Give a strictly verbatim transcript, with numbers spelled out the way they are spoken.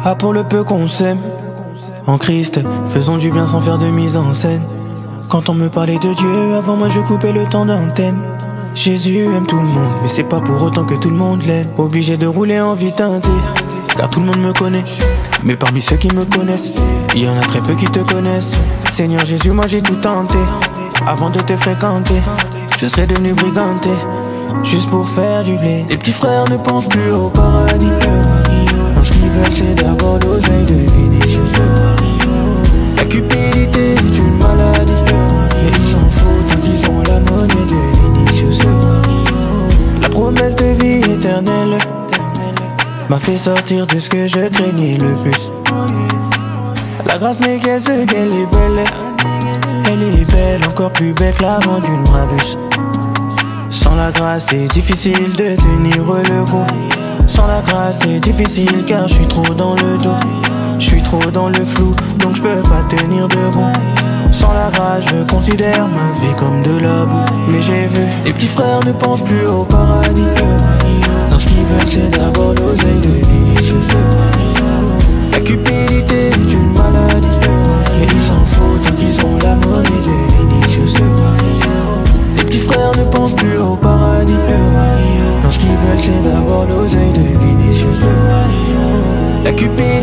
Ah, pour le peu qu'on s'aime, en Christ, faisons du bien sans faire de mise en scène. Quand on me parlait de Dieu, avant moi je coupais le temps d'antenne. Jésus aime tout le monde, mais c'est pas pour autant que tout le monde l'aime. Obligé de rouler en vie teintée, car tout le monde me connaît. Mais parmi ceux qui me connaissent, il y en a très peu qui te connaissent. Seigneur Jésus, moi j'ai tout tenté. Avant de te fréquenter, je serais devenu briganté, juste pour faire du blé. Les petits frères ne pensent plus au paradis. Ce qu'ils veulent c'est d'abord l'oseille de Vinicius. La cupidité est une maladie, mais ils s'en foutent quand ils ont la monnaie de Vinicius. La promesse de vie éternelle m'a fait sortir de ce que je craignais le plus. La grâce n'est qu'est-ce qu'elle est belle. Elle est belle, encore plus belle que l'avant d'une brabus. Sans la grâce c'est difficile de tenir le coup. Sans la grâce c'est difficile car je suis trop dans le dos. Je suis trop dans le flou, donc je peux pas tenir debout. Sans la grâce je considère ma vie comme de la boue. Mais j'ai vu, les petits frères ne pensent plus au paradis. Non, ce qu'ils veulent c'est d'abord l'oseille de Vinicius. La cupidité est une maladie, et ils s'en foutent quand ils ont la monnaie de Vinicius. Les petits frères ne pensent plus au paradis. Non, ce qu'ils veulent c'est d'abord l'oseille de Vinicius. La cupidité